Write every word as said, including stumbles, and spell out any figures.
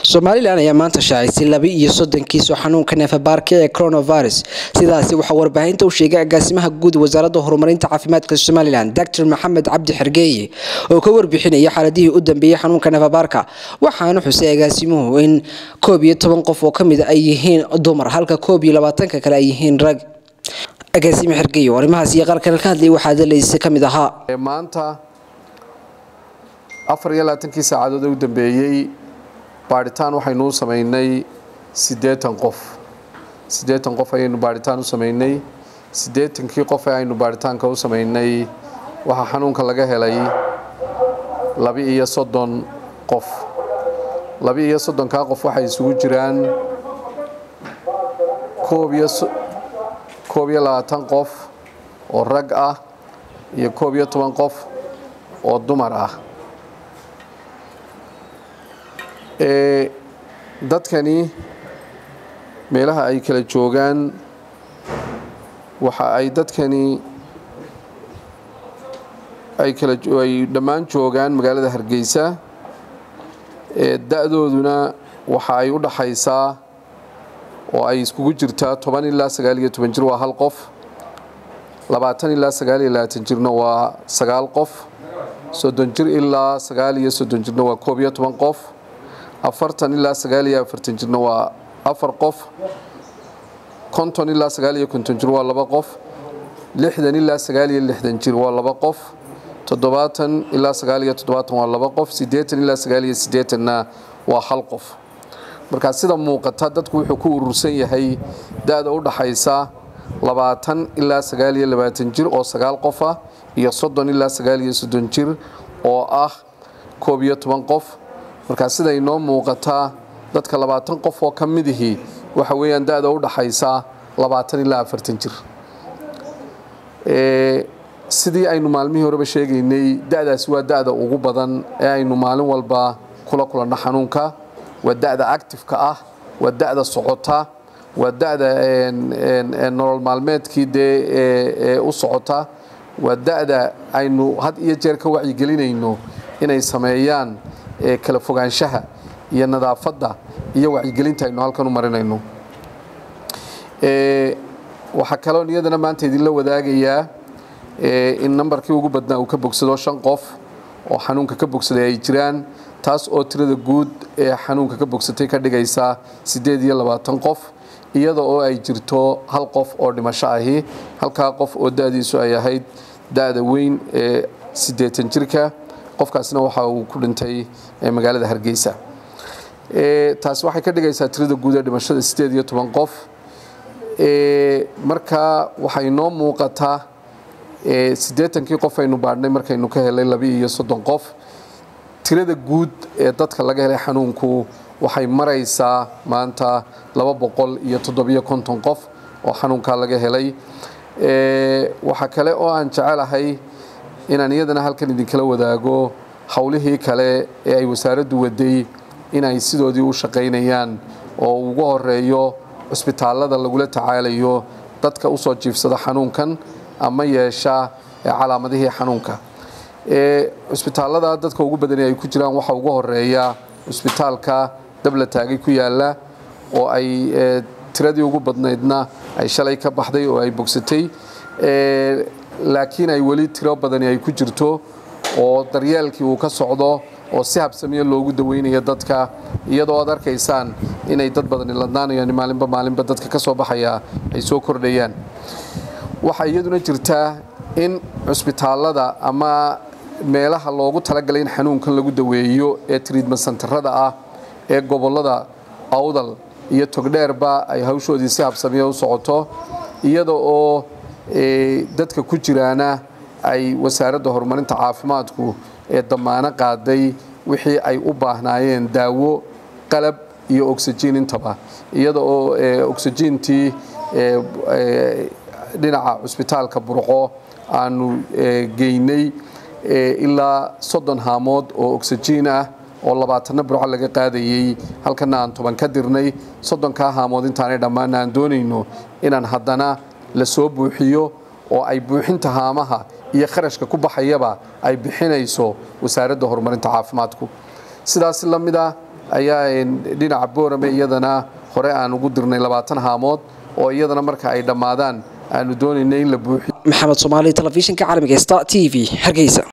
Somaliland ayaa maanta shaacisay laba iyo soddon kiis oo xanuunka neefabaarka ee coronavirus sidaasi waxa warbaahinta u sheegay agaasimaha guud wasaaradda horumarinta caafimaadka Somaliland Doctor Maxamed Cabdi Xergeeye oo ka warbixinaya xaaladihii u dambeeyay xanuunka neefabaarka waxaana xusay agaasimuhu in koob iyo toban qof oo kamid ay yihiin dumar halka koob iyo labaatan ka kale ay yihiin rag. agaasime Xergeeye arrimahaas iyo qaar kale ka hadlay waxa daleysay kamid ahaa maanta afar iyo labaatan saacadood u dambeeyay baaritaan waxaynu sameynay siddeetan qof siddeetan qof ayaynu baaritaan u sameynay siddeetan kii qof ayaynu baaritaanka u sameynay waxa xanuunka laga helay laba iyo soddon qof laba iyo soddon ka qof waxay isugu jiraan koob iyo koob iyo labaatan qof oo rag ah iyo koob iyo toban qof oo dumar ah ee dadkani meelaha ay kala joogan waxa ay dadkani ay kala ay dhamaan joogan magaalada Hargeysa ee da'dooduna waxa ay u dhaxaysaa oo ay iskugu jirtaa toban ilaa sagaal iyo toban jir waa hal qof labaatan ilaa sagaal iyo labaatan jirna waa sagaal qof soddon jir ilaa sagaal iyo soddon jirna waa koob iyo toban qof afartan ilaa sagaal iyo afartan jirna waa afar qof konton ilaa sagaal iyo konton jir waa laba qof lixdan ilaa sagaal iyo lixdan jir waa laba qof toddobaatan ilaa sagaal iyo toddobaatan waa laba qof siddeetan ilaa sagaal iyo siddeetan na waa hal qof marka sida muuqata dadku wuxuu ku urursan yahay da'da u dhaxaysa labaatan ilaa sagaal iyo labaatan jir oo sagaal qof ah iyo soddon ilaa sagaal iyo soddon jir oo ah koob iyo toban qof marka sida inoo muuqata dadka labaatan qof oo kamidihii waxa weeyaan da'da u dhaxaysa labaatan ilaa afartan jir ee sidii aynu maalmihii horeba sheegaynay da'daasi waa da'da ugu badan ee aynu maalin walba kula kulana xanuunka waa da'da active-ka ah waa da'da socota waa da'da een nolol maalmeedkii ee u socota waa da'da aynu had iyo jeer ka wacyi gelinayno inay sameeyaan ee kala fogaanshaha iyo nadaafadda iyo wacyigelinta aynu halkan u marinayno ee waxa kale oo niyadana maanta idin la wadaagayaa ee in numberkii ugu badnaa uu ka bogsado shan qof oo xanuunka ka bogsaday ay jiraan taas oo tirada guud ee xanuunka ka bogsatay ka dhigaysa siddeed iyo labaatan qof iyada oo ay jirto hal qof oo dhimasho ahi halka qof oo da'diisu ay ahayd da'da weyn ee siddeetan jirka qofkaasna waxa uu ku dhintay magaalada Hargeysa ee taas waxay ka dhigaysaa tirada guud ee dhimashada siddeed iyo toban qof ee marka waxay noo muuqataa ee siddeetan kii qof aynu baadhnay markaynu ka helay laba iyo soddon qof tirada guud ee dadka laga helay xanuunku waxay maraysaa maanta laba boqol iyo toddoba iyo konton qof oo xanuunka laga helay ee waxa kale oo aan jecelahay inaan iyadana halkan idin kala wadaago hawlihii kale ee ay wasaaraddu waday inay sidoodii u shaqeynayaan oo ugu horeeyo cusbitaalada lagula tacaalayo dadka u soo jiifsada xanuunkan ama yeesha calaamadihii xanuunka ee cusbitaalada dadka ugu badan ay ku jiraan waxa ugu horeeya cusbitaalka dabla taagay ku yaala oo ay tiradii ugu badnaydna ay shalay ka baxday oo ay bogsatay ee laakiin ay wali tiro badan ay ku jirto oo daryeelkii uu ka socdo oo si habsamiyo loogu daweynayo dadka iyadoo aad arkaysaan inay dad badan ladnaanayaan maalinba maalinba dadka ka soo baxaya ay soo kordhayaan waxa iyaduna jirtaa in cusbitaalada ama meelaha loogu talagalay in xanuunkan lagu daweeyo ee treatment centerada ah ee gobolada awdal iyo togdheerba ay hawshoodii si habsamiyo u socoto iyada oo ee dadka ku jiraana ay wasaaradda horumarinta caafimaadku ee damaano qaaday wixii ay u baahnaayeen daawo qalab iyo oxygen intaba iyada oo oxygentii ee dhinaca cusbitaalka burqo aanu geynay ilaa soddon haamood oo oxygen ah oo labaatan burco laga qaadayay halkana aan toban ka dirnay soddon ka haamood intaanay dhammaan aan doonayno inaan haddana la soo buuxiyo oo ay buuxinta haamaha iyo kharashka ku baxayaba ay bixinayso wasaaradda horumarinta caafimaadku sidaas la mid ah ayaa dhinaca boorame iyadana hore aan ugu dirnay labaatan haamood oo iyadana marka ay dhamaadaan aanu doonaynay in la buuxiyo. Maxamed Soomaali telefishinka caalamiga Star T V Hargeysa.